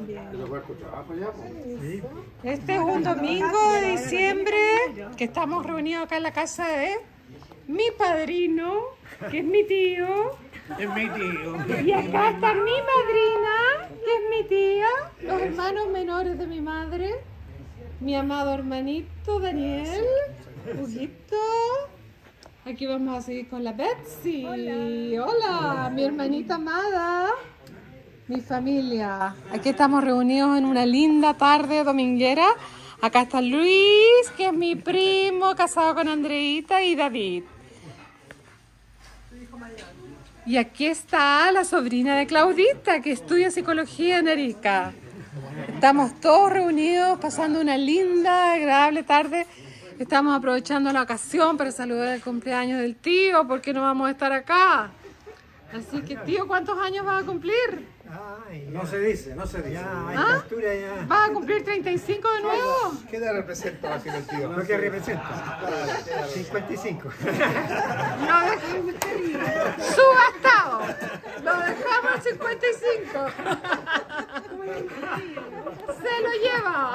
Este es un domingo de diciembre que estamos reunidos acá en la casa de mi padrino, que es mi tío. Es mi tío. Y acá está mi madrina, que es mi tía, los hermanos menores de mi madre, mi amado hermanito Daniel, Huguito. Aquí vamos a seguir con la Betsy. Hola, mi hermanita amada, mi familia. Aquí estamos reunidos en una linda tarde dominguera. Acá está Luis, que es mi primo, casado con Andreita y David. Y aquí está la sobrina de Claudita, que estudia psicología en Arica. Estamos todos reunidos, pasando una linda, agradable tarde. Estamos aprovechando la ocasión para saludar el cumpleaños del tío, porque no vamos a estar acá. Así que, tío, ¿cuántos años vas a cumplir? No se dice, no se dice. ¿Ah? ¿Vas a cumplir 35 de nuevo? ¿Qué edad representa así el tío? ¿Lo que representa? 55. Subastado. Lo dejamos en 55. Se lo lleva.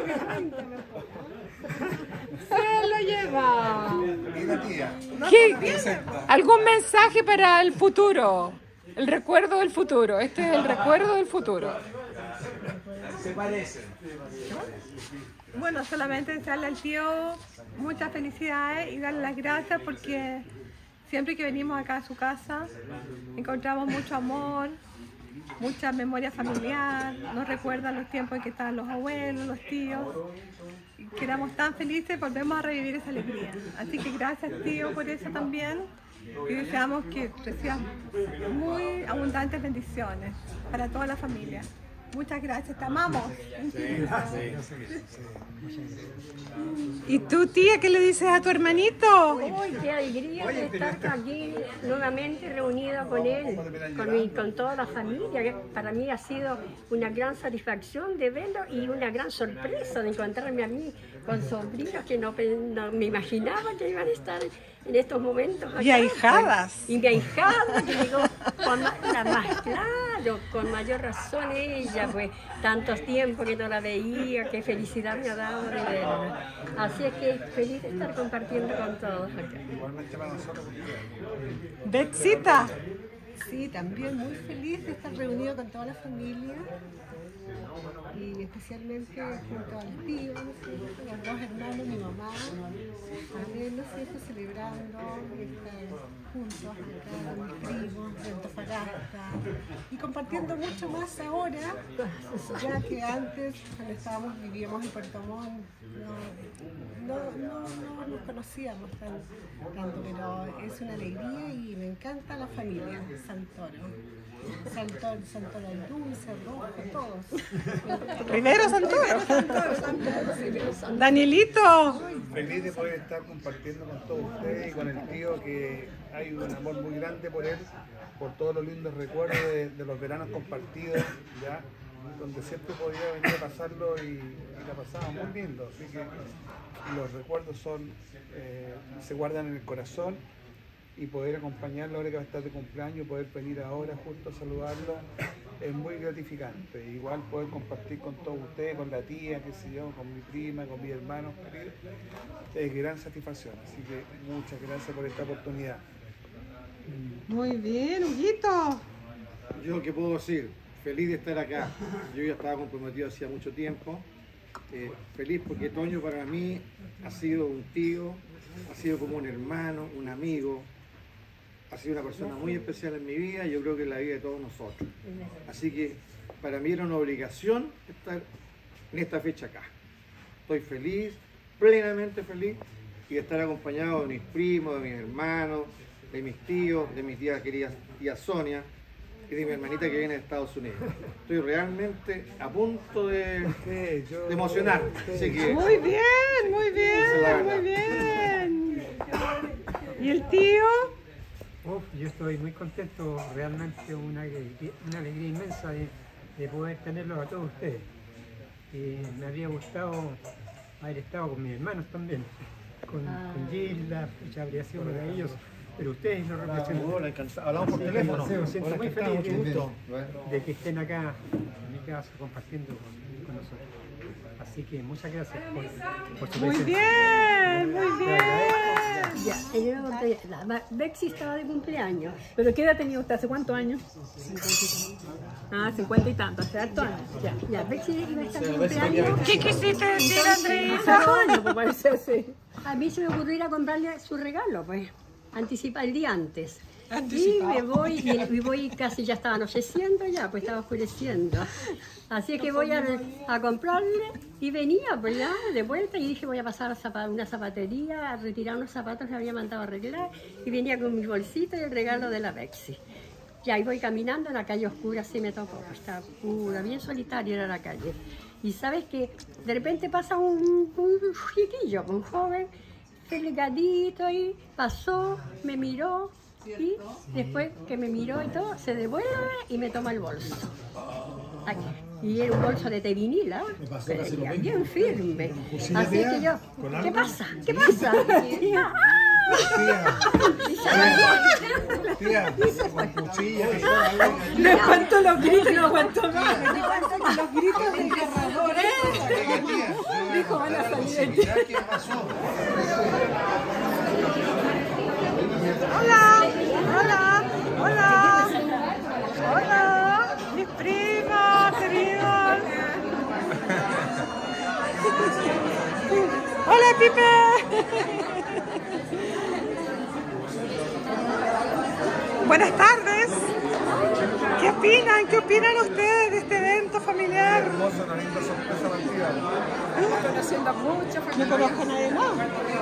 Se lo lleva. ¿Y la tía? ¿Algún mensaje para el futuro? El recuerdo del futuro. Este es el recuerdo del futuro. Se parecen. Bueno, solamente desearle al tío muchas felicidades y darle las gracias porque siempre que venimos acá a su casa encontramos mucho amor, mucha memoria familiar, nos recuerdan los tiempos en que estaban los abuelos, los tíos. Y que éramos tan felices, volvemos a revivir esa alegría. Así que gracias, tío, por eso también. Y deseamos que reciban muy abundantes bendiciones para toda la familia. Muchas gracias, te amamos. ¿Y tú, tía, qué le dices a tu hermanito? Uy, qué alegría de estar aquí nuevamente reunida con él, con toda la familia. Que para mí ha sido una gran satisfacción de verlo y una gran sorpresa de encontrarme a mí con sobrinos que no me imaginaba que iban a estar en estos momentos acá. Y ahijadas. Y mi ahijada, que llegó con la más claro, con mayor razón ella, pues tantos tiempos que no la veía, qué felicidad me ha dado de verla. Así es que feliz de estar compartiendo con todos acá. Igualmente para nosotros. Betsita. Sí, también muy feliz de estar reunido con toda la familia y especialmente junto al tío, los dos hermanos, mi mamá, también los hijos celebrando y estar juntos acá, mis primos de Antofagasta y compartiendo mucho más ahora, ya que antes cuando vivíamos en Puerto Montt no nos conocíamos tanto, pero es una alegría y me encanta la familia Santoro. Santoro el Dulce, Rojo, todos. Rivero Santoro. Danielito. Feliz de poder estar compartiendo con todos ustedes y con el tío, que hay un amor muy grande por él, por todos los lindos recuerdos de los veranos compartidos, ¿ya? Donde siempre podía venir a pasarlo y la pasaba muy lindo. Así que los recuerdos se guardan en el corazón. Y poder acompañarlo ahora que va a estar de cumpleaños, poder venir ahora justo a saludarlo, es muy gratificante. Igual poder compartir con todos ustedes, con la tía, qué sé yo, con mi prima, con mis hermanos, es gran satisfacción. Así que muchas gracias por esta oportunidad. Muy bien, Huguito. Yo, ¿qué puedo decir? Feliz de estar acá. Yo ya estaba comprometido hacía mucho tiempo. Feliz porque Toño para mí ha sido un tío, ha sido como un hermano, un amigo. Ha sido una persona muy especial en mi vida y yo creo que en la vida de todos nosotros. Así que para mí era una obligación estar en esta fecha acá. Estoy feliz, plenamente feliz, y de estar acompañado de mis primos, de mis hermanos, de mis tíos, de mi tía querida tía Sonia y de mi hermanita que viene de Estados Unidos. Estoy realmente a punto de emocionar. Así que, muy bien, muy bien, muy bien. ¿Y el tío? Yo estoy muy contento, realmente una alegría inmensa de poder tenerlos a todos ustedes. Me habría gustado haber estado con mis hermanos también, con Gilda, ya habría sido uno de ellos, pero ustedes lo representan. Hablamos por teléfono. Me siento muy feliz de que estén acá casa compartiendo con nosotros. Así que muchas gracias por su Muy presencia. bien, muy bien. Ya, Bexi estaba de cumpleaños. ¿Pero qué edad tenía usted? ¿Hace cuántos años? 50 y tantos, hace hartos años. Ya, Bexi iba a estar de cumpleaños. ¿Qué quisiste decir, Hace Andreita? 2 años, pues parece así. A mí se me ocurrió ir a comprarle su regalo, pues, el día antes. Anticipado. Y me voy casi ya estaba anocheciendo ya, pues estaba oscureciendo. Así que voy a comprarle y venía pues ya de vuelta y dije voy a pasar a una zapatería a retirar unos zapatos que había mandado a arreglar y venía con mi bolsito y el regalo de la Bexi. Y ahí voy caminando en la calle oscura, así me tocó, estaba oscura, bien solitaria era la calle. Y sabes que de repente pasa un chiquillo, un joven, delgadito y pasó, me miró. Y después que me miró y todo, se devuelve y me toma el bolso. Aquí. Y era un bolso de té vinila, pero bien firme. Así que yo, ¿qué pasa? ¿Qué pasa? Tía, con cuchilla, Le cuento los gritos y no cuento más. Los gritos del narrador. Dijo, van a salir de ti. ¿qué pasó? Hola, hola, hola, hola, mis primos queridos. Hola, Pipe. Buenas tardes. ¿Qué opinan? ¿Qué opinan ustedes de este evento familiar? Hermosa, una linda sorpresa partida. Conociendo a mucha No conozco a nadie más.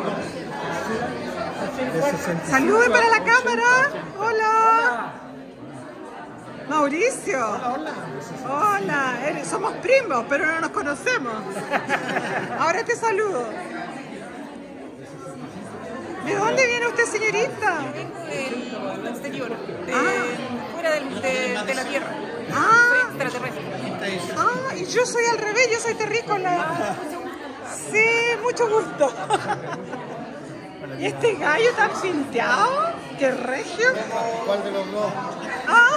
De 60. Saluden para la cámara. Hola. Mauricio. Hola. Somos primos, pero no nos conocemos. Ahora te saludo. ¿De dónde viene usted, señorita? Del exterior, Ah. fuera de la Tierra. Ah, Extraterrestre. y yo soy al revés, yo soy terrícola. Sí, mucho gusto. ¿Y este gallo tan pinteado? ¡Qué regio! ¿Cuál de los dos? Ah.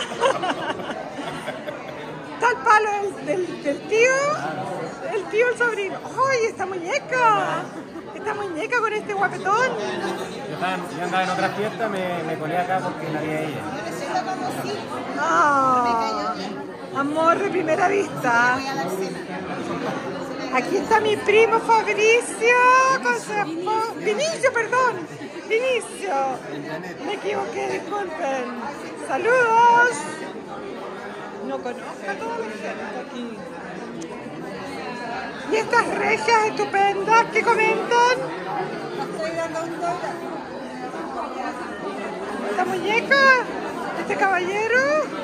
Tal palo del tío, el sobrino. ¡Ay, esta muñeca! Esta muñeca con este guapetón. Yo andaba en otra fiesta, me colé acá porque la vi a ella. Ah, amor de primera vista. Aquí está mi primo Fabricio con su esposa. Vinicio, perdón. Vinicio. Me equivoqué, disculpen. Saludos. No conozco a toda la gente aquí. ¿Y estas regias estupendas que comentan? ¿Esta muñeca? ¿Este caballero?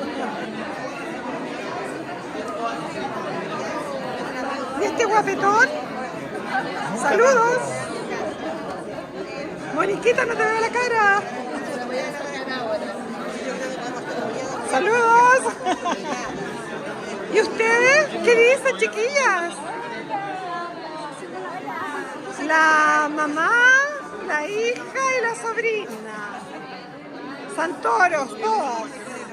¿Y este guapetón? ¡Saludos! Moniquita, no te veo la cara. ¡Saludos! ¿Y ustedes? ¿Qué dicen, chiquillas? La mamá, la hija y la sobrina. Santoros, todas.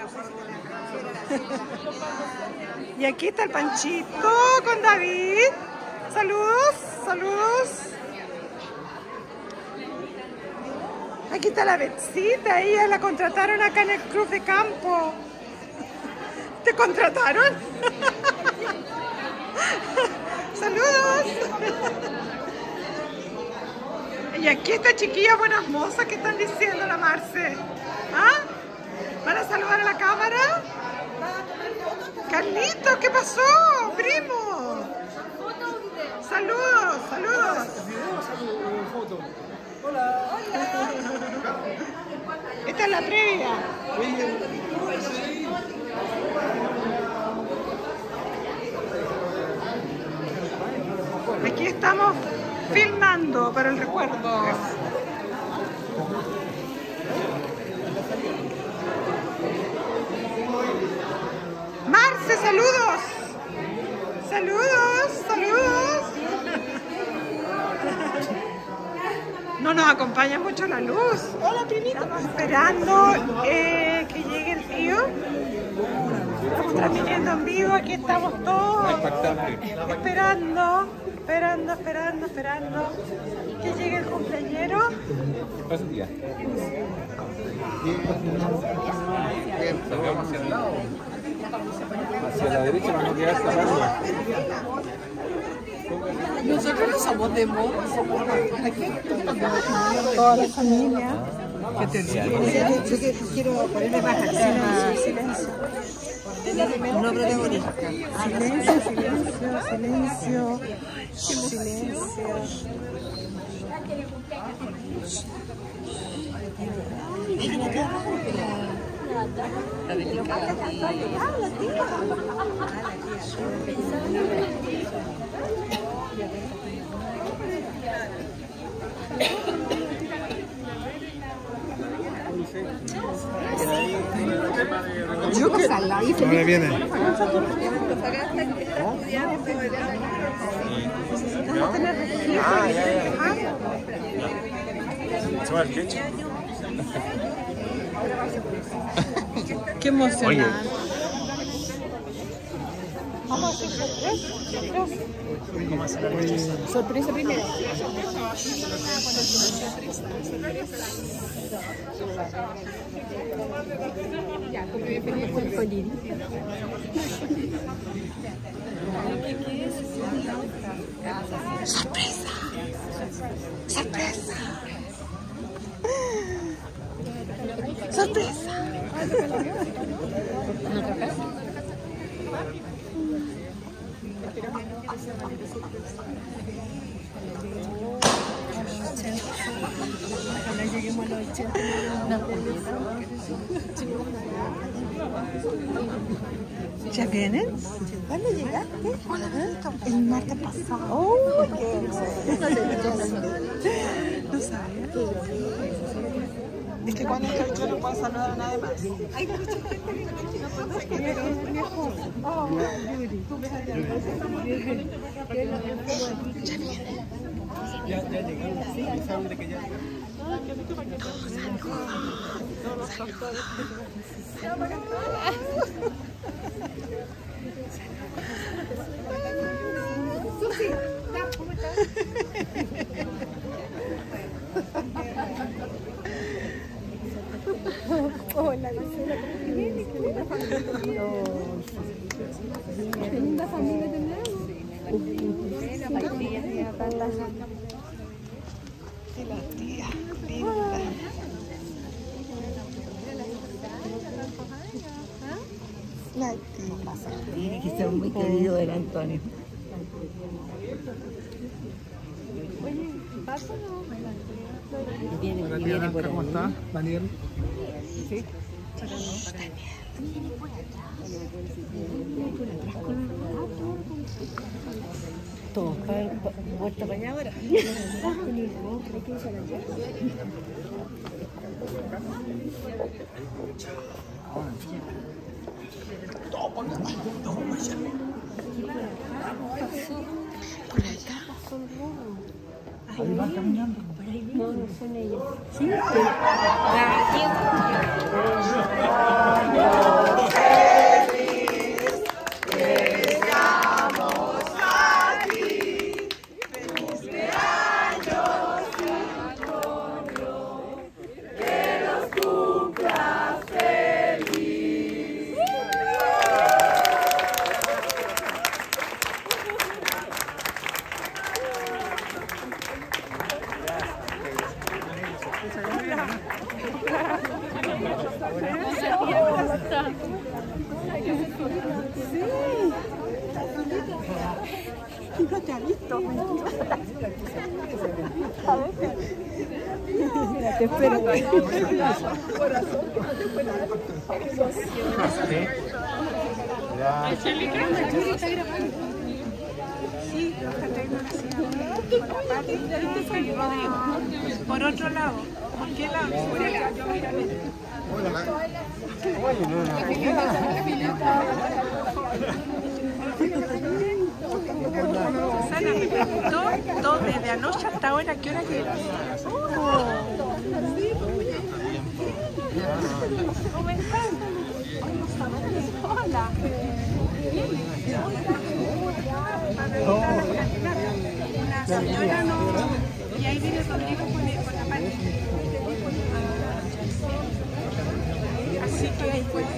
Y aquí está el Panchito con David. Saludos, saludos. Aquí está la Betsita, ella la contrataron acá en el club de campo. ¿Te contrataron? Saludos. Y aquí está chiquilla buenas mozas que están diciendo la Marce. ¿Ah? ¿Van a saludar a la cámara? Carlitos, ¿qué pasó, primo? Saludos, saludos. Hola. Esta es la previa. Aquí estamos filmando para el recuerdo. Marce, saludos. Saludos, saludos. No nos acompaña mucho la luz. Hola, primito. Estamos esperando que llegue el tío. Estamos transmitiendo en vivo, aquí estamos todos esperando que llegue el cumpleañero. Hacia la derecha vamos a quedar cerrando. Nosotros no somos de moda, somos Toda la familia. que te digo. Quiero ponerle más silencio. No protagonista. Silencio. Ahora viene. Qué emocionante. Sorpresa primero. Sorpresa. Ojalá lleguemos a los 80. ¿Ya vienen? ¿Cuándo llegaste? El martes pasado. ¡Oh, qué no sabía. Es que cuando yo no puedo saludar a nadie más. Hay mucha gente que no mejor. Oh, ya viene. Ya llegamos, sí, saben de que ya Hola, qué linda familia tenemos. Y la tía, linda. La tía. Tiene que ser muy querido el Antonio. Viene por ahí. ¿Cómo está, Daniel? Sí. Todo vuelta para allá ahora. Ahí van caminando. No, no son ellos. Sí, No te ha visto. Mira, te espero. Por otro lado. ¿Por qué lado? Por el lado. Susana me preguntó todo desde anoche hasta ahora qué hora que era. ¿Cómo estás? Hola. La señora no. Y ahí viene Rodrigo con la parte. Así que ahí fue.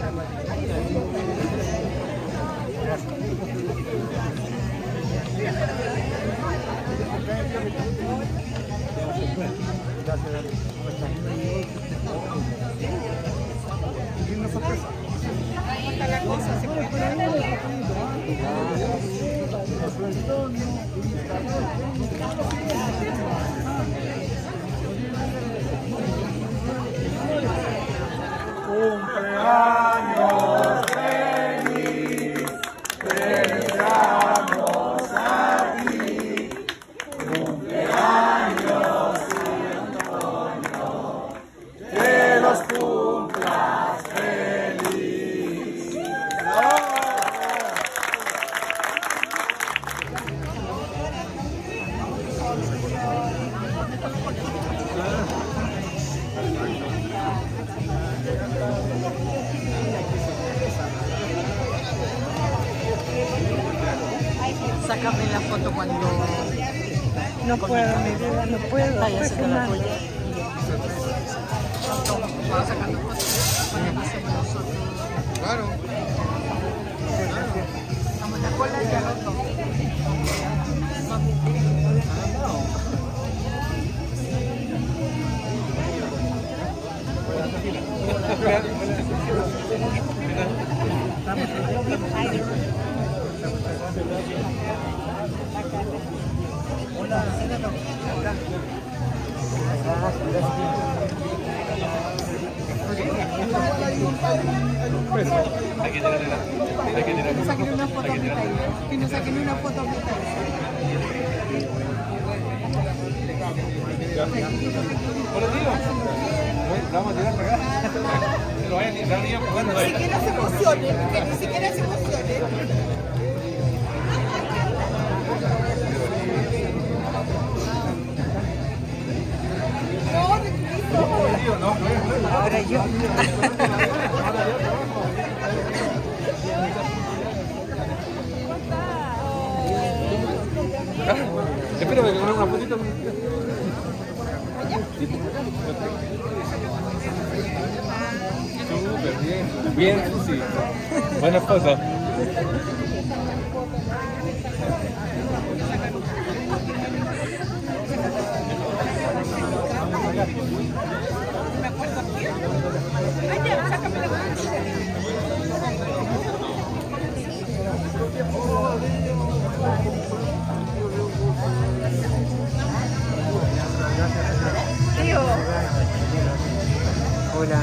La cosa se puede Cumpleaños feliz, te deseamos a ti. Cumpleaños, Antonio, que los cumplas feliz. Sácame la foto cuando... No puedo, mi vida, no puedo. Vaya haciendo la tuya. Vamos sacando fotos. Claro. Vamos la cola y ya lo tomo. No saquen una foto a mi país. Que no saquen una foto a mi país. Vamos a tirar para acá. No vayan ni jugando ahí. Ni siquiera se emocione, que ni siquiera se emocione. Ahora yo. Espérame que con una fotito. Súper bien. Bien, sí. Buena esposa. Tío. Hola.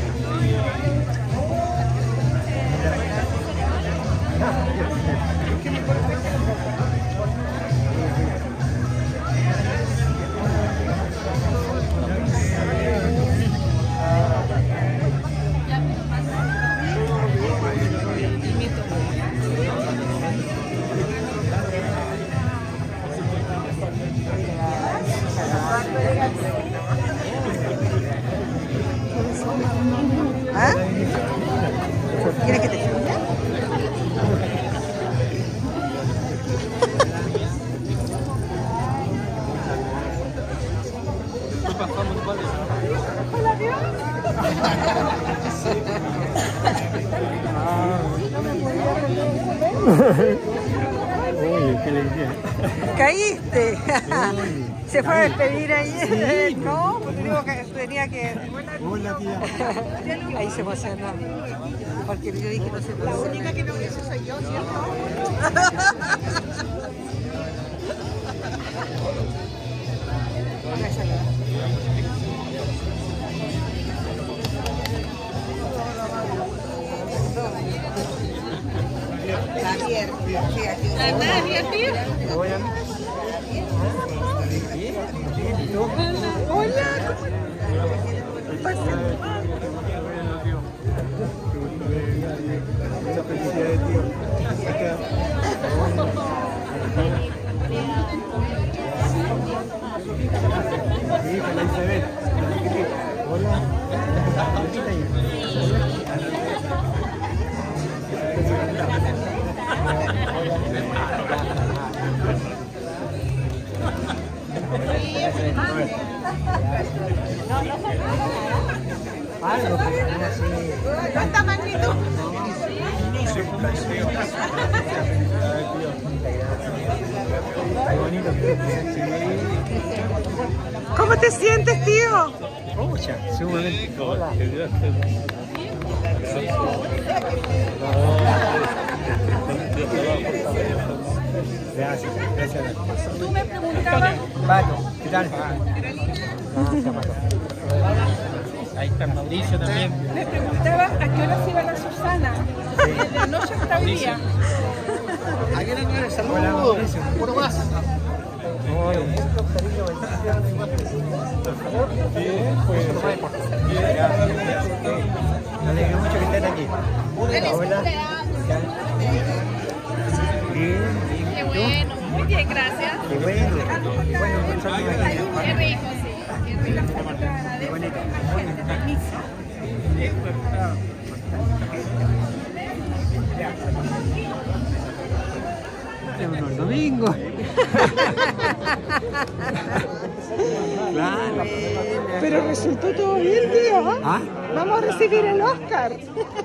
¿Ah? ¿Quieres que te filme? Oye, qué alegría. ¿Caíste? ¿Se fue a despedir ayer? No, pues digo que tenía que... Hola, tía. Ahí se emociona. Porque yo dije no se puede. La única que no hizo soy yo, ¿cierto? Javier, sí, aquí. Hola. Mucha felicidad, tío. Sí, con la Isabel. Hola. te sientes, tío? Pucha, sumamente. Hola. Gracias, gracias. Tú me preguntabas. Pato, ¿qué tal? Gracias, Pato. Ahí está Mauricio también. Me preguntaba a qué hora se iba la Susana. De la noche hasta el día. Aquí no eres saludo. Hola, Mauricio. Puro más. Bien, pues. Me alegro mucho que estén aquí. Hola. Bien, bien. Qué bueno, muy bien, gracias. Qué bueno. Bueno, Qué rico, sí. Qué rico. qué bonito. Unos domingos. Claro. Pero resultó todo bien, tío. ¿Ah? Vamos a recibir el Oscar.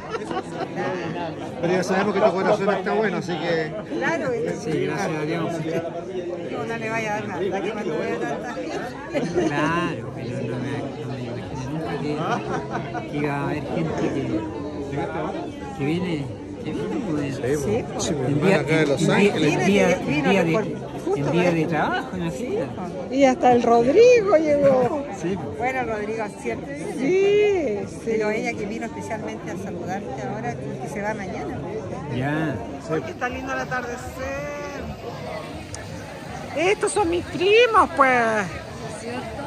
Pero ya sabemos que tu corazón está bueno, así que... Claro. Sí, gracias a Dios. No le vaya a dar nada que cuando vea tanta gente. Claro, pero no me imaginé nunca que iba a haber gente que viene pues. Sí, pues. En día de trabajo, imagínate. Y hasta el Rodrigo llegó. Sí. Bueno, Rodrigo siempre viene. Sí, sí. Pero ella que vino especialmente a saludarte ahora y se va mañana. Ya. Porque está lindo el atardecer. Estos son mis primos, pues. ¿Cierto?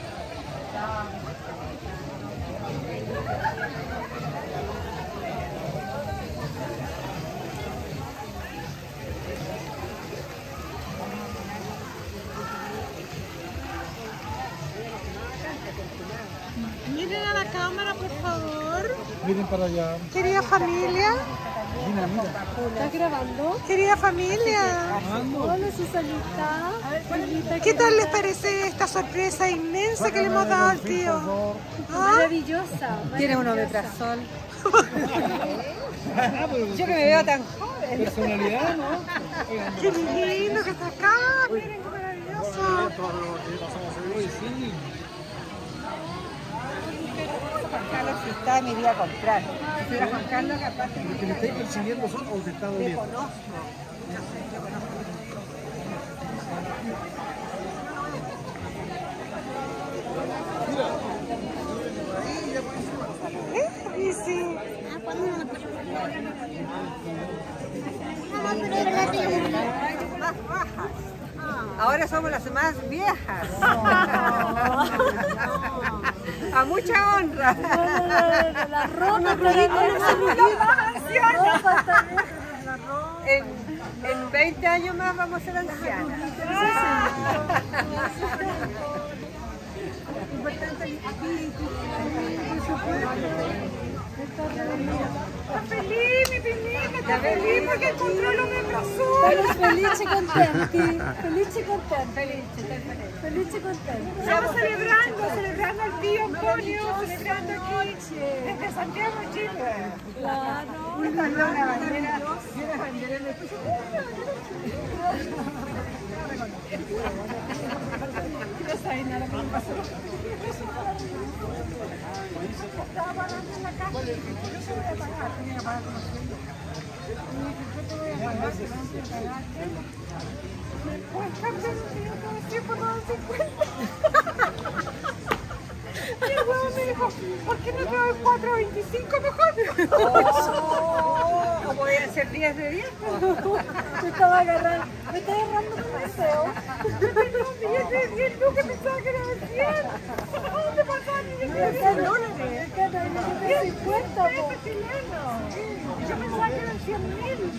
Miren a la cámara, por favor. Miren para allá. Querida familia. Mira, mira. ¿Estás grabando? Querida familia. Hola, Susanita. ¿Qué tal les parece esta sorpresa inmensa que le hemos dado al tío? ¿Ah? Maravillosa. Tiene un omeprazol. Yo que me veo tan joven. Personalidad, ¿no? Qué lindo que está acá. Miren qué maravilloso. Juan Carlos, si está, me iría a comprar. Si era Juan Carlos, que aparte ¿Los que me estáis persiguiendo son o te está te doliendo? conozco. Y sí. Más bajas. Ahora somos las más viejas. A mucha honra. La ropa, En 20 años más vamos a ser ancianas. Está feliz, mi pinita, está feliz porque encontró el omeprazol. Estamos felices y contentos. Felices y contentos. Felices y contentos. Estamos celebrando al tío Antonio, celebrando aquí desde Santiago, Chile. Claro. Una bandera. No saben nada que me pasó. Estaba parando en la casa. Yo se voy a pagar, tenía que pagar con los sueldos. Y me dije, yo te voy a pagar, te vamos a pagar. Pues cambiar un tío todo el tiempo, no dan 50. Y el huevo me dijo, ¿por qué no te doy 4.25 mejor? ¿O podrían ser 10 de 10? Me estaba agarrando con deseo. Yo tenía un billete de 10 lucas, pensaba que era de 100. ¿Dónde pasaban billetes de 10 dólares? Es que no hay 50, po. Y yo pensaba que eran 100.000.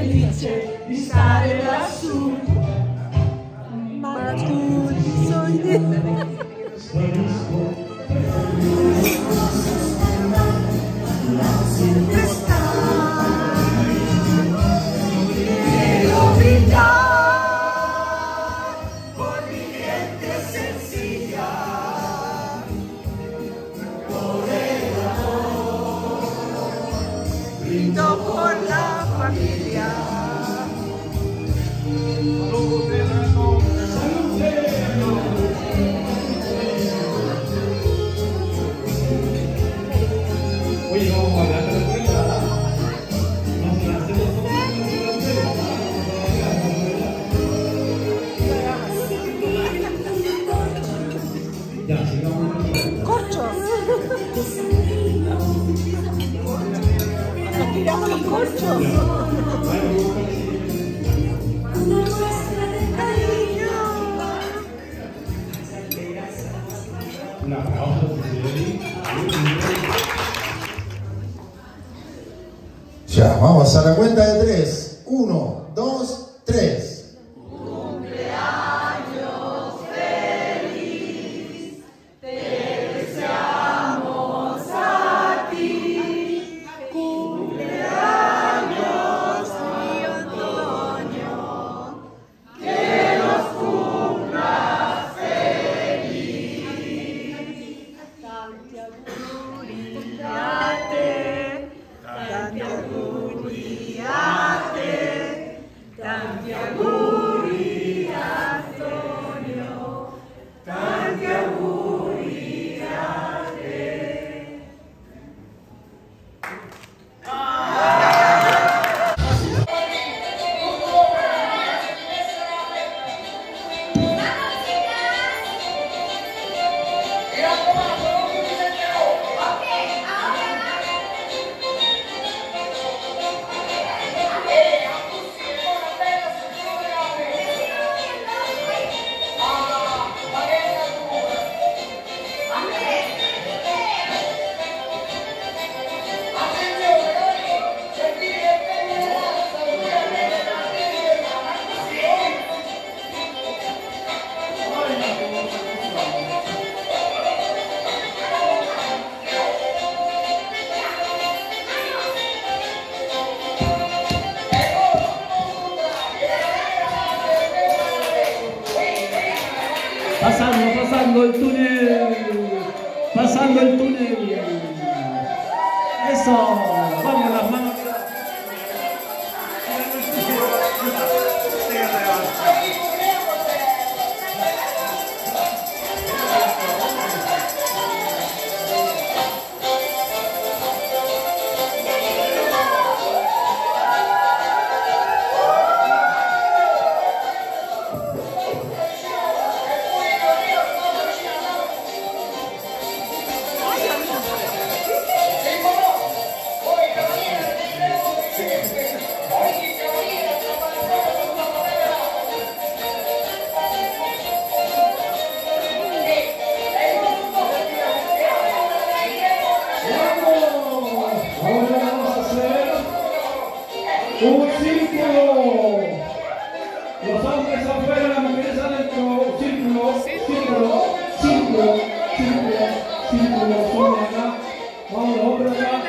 felice di stare lassù. Ma tu sogni. Sempre stai, quiero brindar por mi gente sencilla, por el amor, brindo por la familia. Oye, vamos a hablar de la escuela. Ya, sigamos. ¡Corcho! ¡Nos tiramos los corchos! Una muestra de cariño. Un aplauso, Ya, vamos a la cuenta de 3. 1, 2, 3. Cumpleaños feliz, te deseamos a ti. Cumpleaños, tío Antonio, que los cumplas feliz. Tanti auguri a te, tanti auguri a te, tanti auguri Antonio, tanti auguri a te. Pasando el túnel. Pasando el túnel. Eso. Vamos las manos. Un círculo. Los hombres afuera, las mujeres adentro. Círculo, círculo, círculo, círculo, círculo. Sube acá. Vamos, los hombres acá.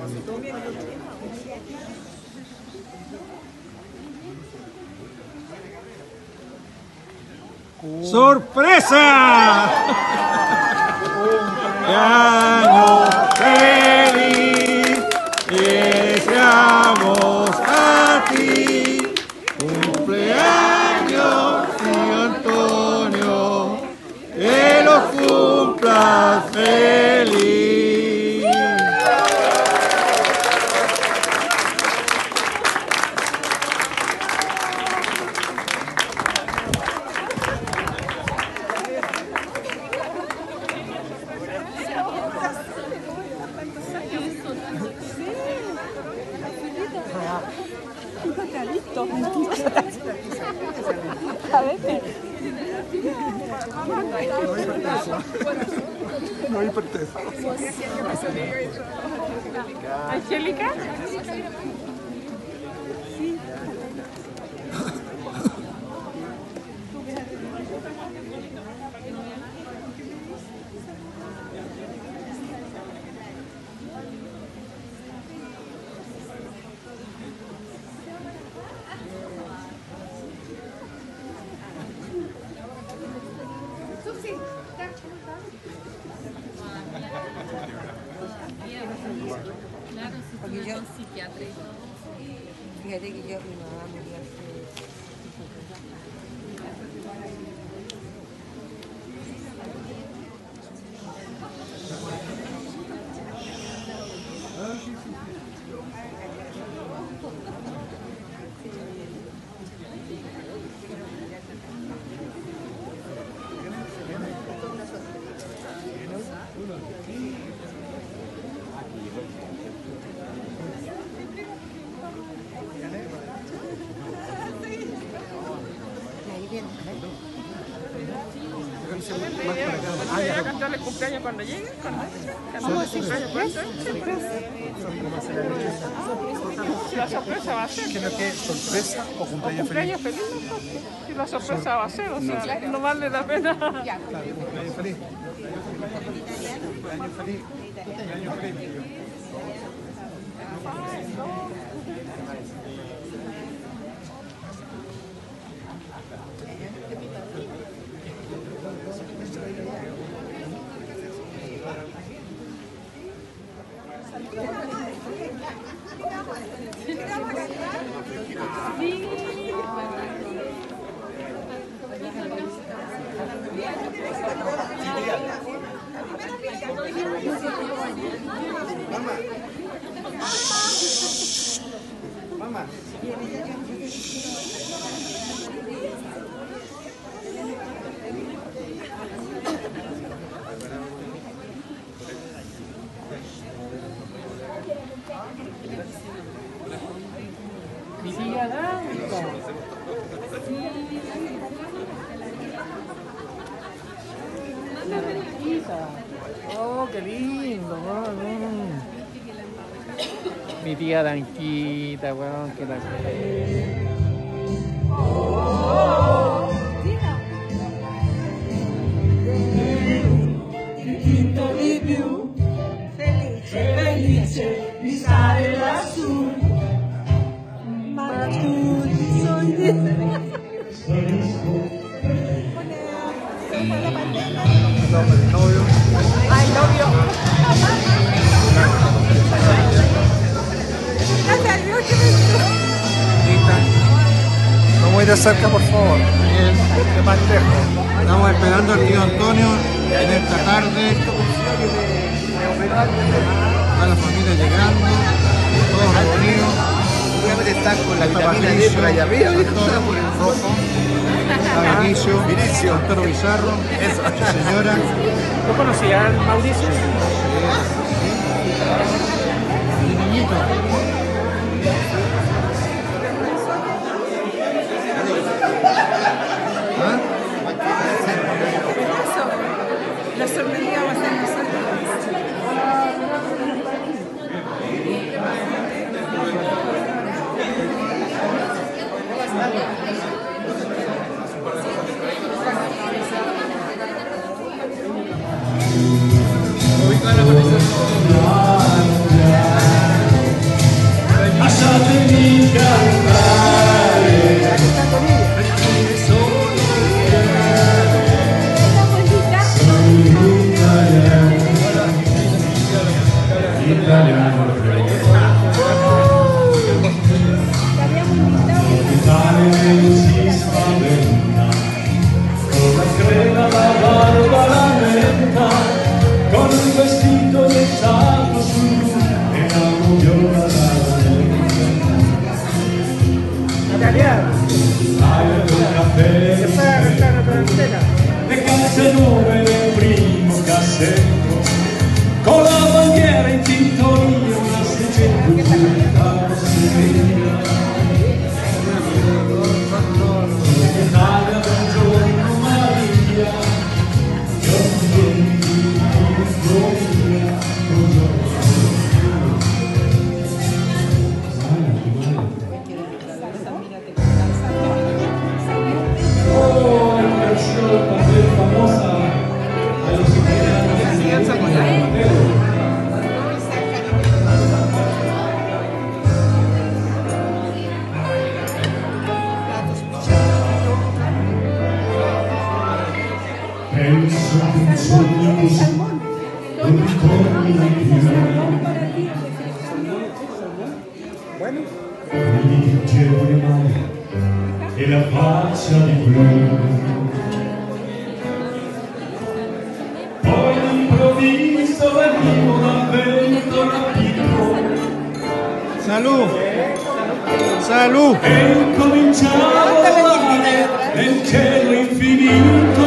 ¡Sorpresa! ¡Cumpleaños feliz! ¡Deseamos a ti! ¡Cumpleaños, tío Antonio! ¡Que los cumplas feliz! No hipertenso. ¿Angélica? Porque yo, fíjate que yo, mi mamá murió hace... Voy a cantarle el cumpleaños cuando llegue, cuando la sorpresa va a ser. ¿Qué es lo que es? ¿Sorpresa o cumpleaños feliz? Cumpleaños feliz, si la sorpresa va a ser, o sea, no vale la pena. Claro, cumpleaños feliz. Cumpleaños feliz. Cumpleaños feliz. Mamá. Mi tía Danca. Oh, qué lindo, weón. Mi tía Danquita, weón, que la... Quinto di più, felice di stare lassù, ma tu sogni. El novio. Ay, novio. Gracias a Dios que me No muy de cerca, por favor. Bien, de más lejos. Estamos esperando al tío Antonio en esta tarde. Está la familia llegando, todos reunidos. Está con la vitamina D por allá arriba, por el rojo. Está Vinicio, Arturo Bizarro, su señora. ¿No conocía al Mauricio? Mi niñito. ¿Ah? La sorprendida va a ser nosotros. Hoy contenta con un vestido de charro azul en la moviola un caffè le calze nuove del primo cassetto con la bandiera in tintoria una 600 carrozzeria Italia buongiorno Maria io ti vieni penso che un sogno così non ritorni mai più quelli che dicevo le mani e la faccia di blu poi all'improvviso venivo dal vento rapito Salud! Salud! e incominciavo a volare nel cielo infinito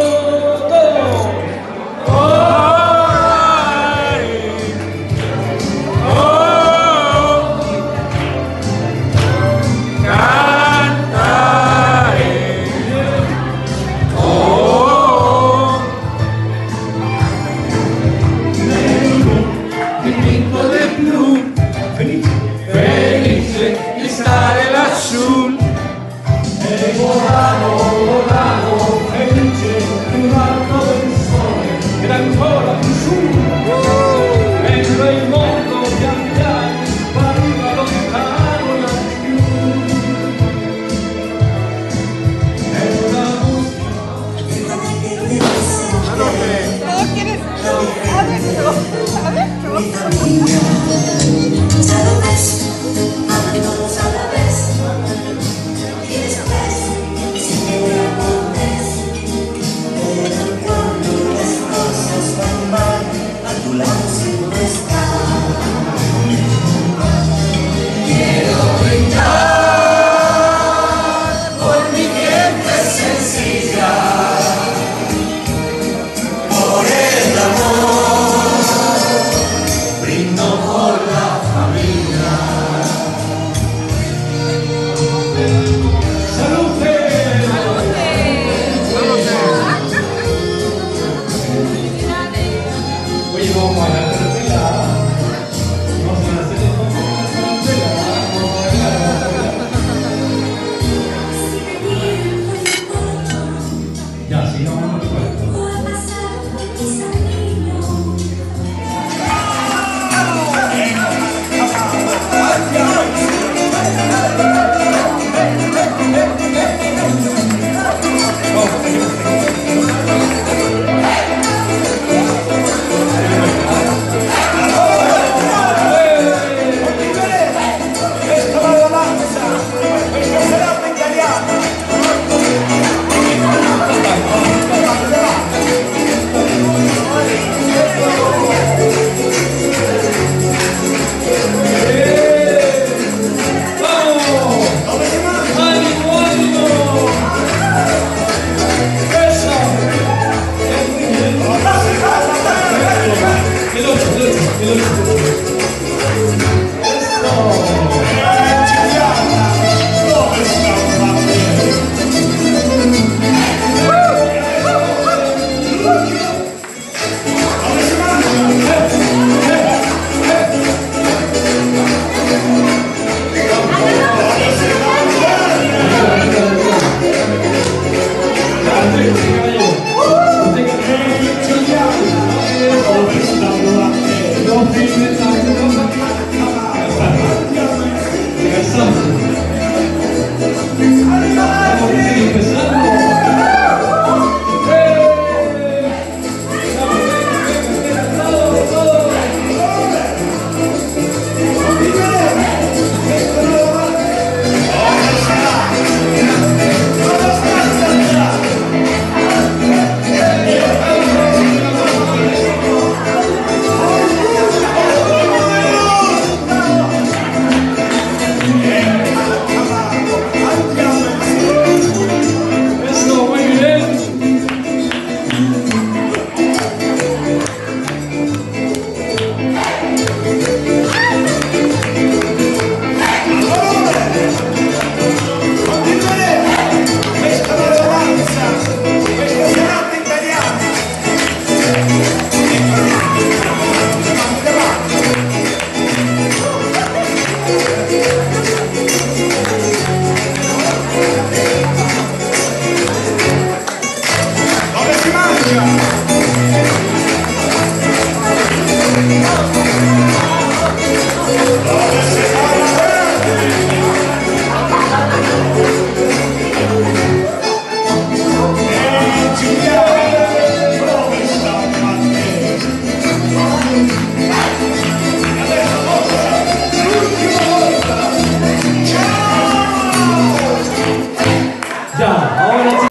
felice di stare lassù e volavo felice di un arco del sole ed ancora più su mentre il mondo pian piano spariva lontano laggiù è una musica Don't be